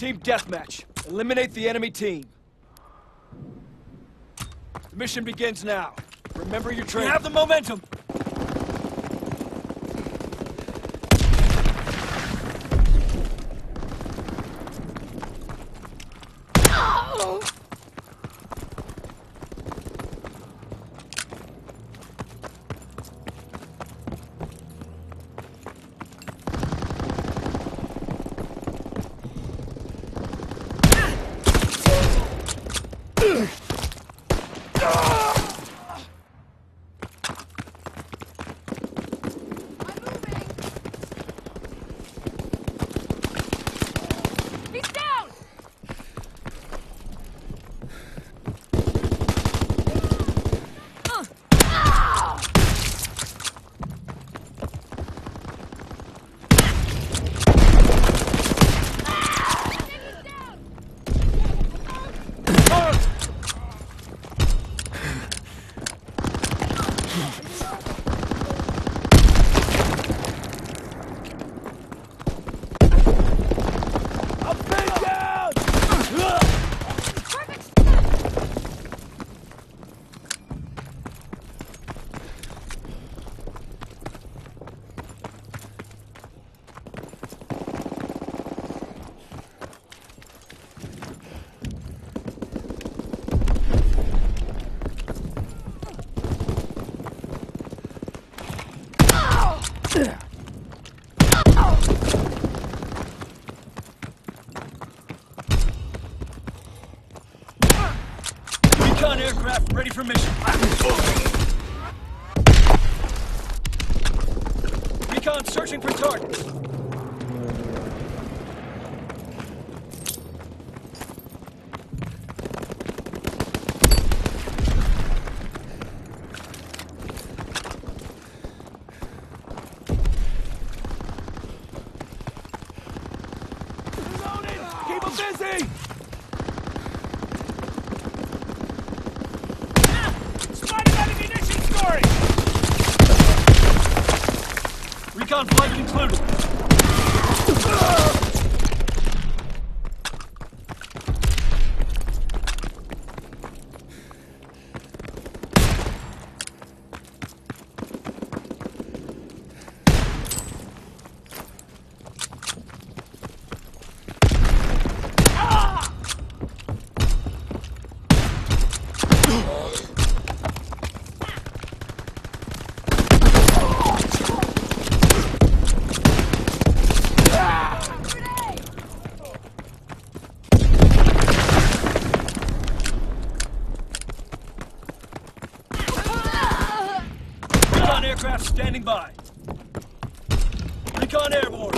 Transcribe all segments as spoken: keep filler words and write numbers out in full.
Team deathmatch. Eliminate the enemy team. The mission begins now. Remember your training. We have the momentum! Recon aircraft ready for mission. Recon searching for targets. Keep them busy! Recon flight concluded. Aircraft standing by. Recon airborne.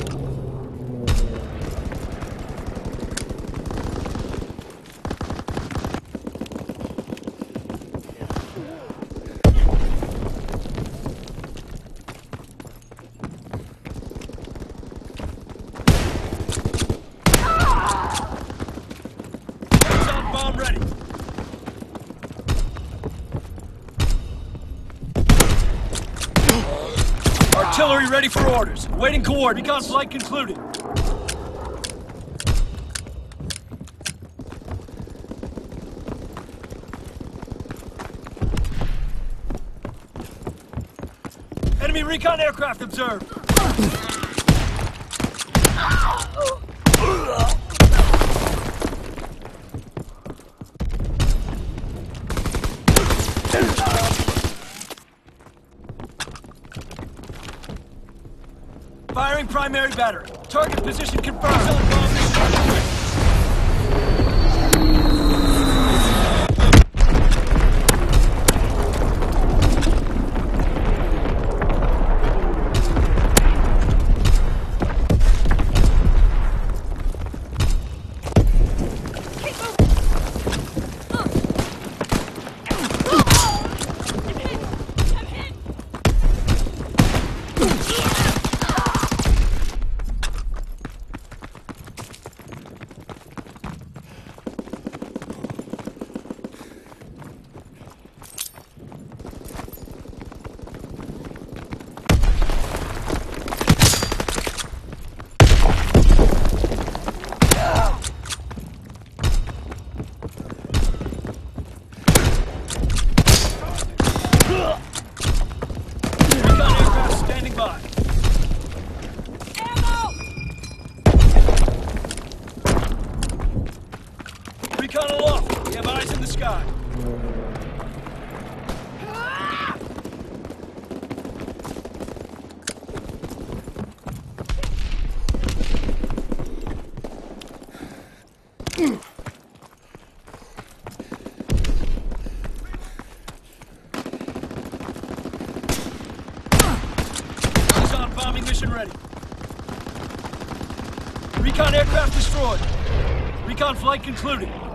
Horizontal bomb ready. Artillery ready for orders. Waiting coordinates. Recon flight concluded. Enemy recon aircraft observed. Firing primary battery. Target position confirmed. by. Ammo! Recon aloft. We have eyes in the sky. Bombing mission ready. Recon aircraft destroyed. Recon flight concluded.